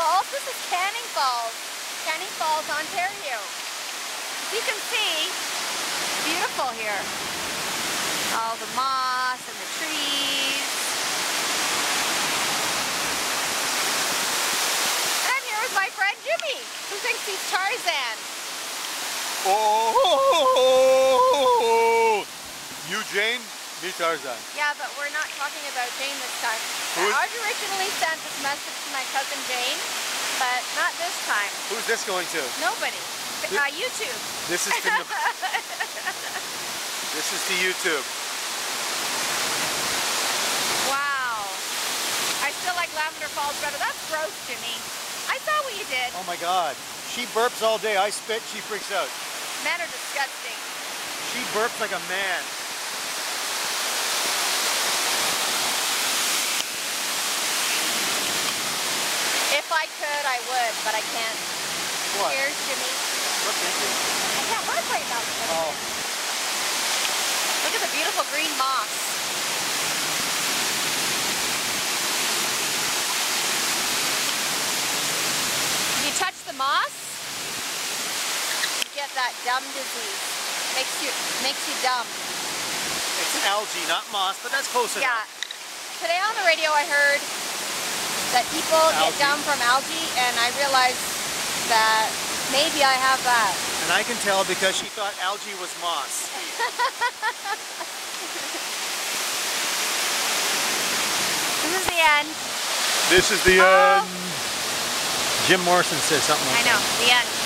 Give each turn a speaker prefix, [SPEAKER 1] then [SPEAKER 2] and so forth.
[SPEAKER 1] Falls. This is Canning Falls, Ontario. As you can see, it's beautiful here. All the moss and the trees. And I'm here with my friend Jimmy, who thinks he's Tarzan.
[SPEAKER 2] Oh, you Jane, me Tarzan.
[SPEAKER 1] Yeah, but we're not talking about Jane this time. I originally sent this message to my cousin Jane, but not this time.
[SPEAKER 2] Who's this going to?
[SPEAKER 1] Nobody. YouTube.
[SPEAKER 2] This is to this is to YouTube.
[SPEAKER 1] Wow. I still like Lavender Falls better. That's gross, Jimmy. I saw what you did.
[SPEAKER 2] Oh my God. She burps all day. I spit. She freaks out.
[SPEAKER 1] Men are disgusting.
[SPEAKER 2] She burps like a man.
[SPEAKER 1] If I could, I would, but I can't.
[SPEAKER 2] What?
[SPEAKER 1] Cheers, Jimmy.
[SPEAKER 2] What can't you?
[SPEAKER 1] I can't burp right now.
[SPEAKER 2] Oh.
[SPEAKER 1] Look at the beautiful green moss. When you touch the moss, you get that dumb disease. Makes you dumb.
[SPEAKER 2] It's algae, not moss, but that's close enough.
[SPEAKER 1] Yeah. Today on the radio I heard that people get dumb from algae, and I realized that maybe I have that.
[SPEAKER 2] And I can tell because she thought algae was moss.
[SPEAKER 1] This is the end.
[SPEAKER 2] This is the end. Jim Morrison says something like
[SPEAKER 1] I know, the end.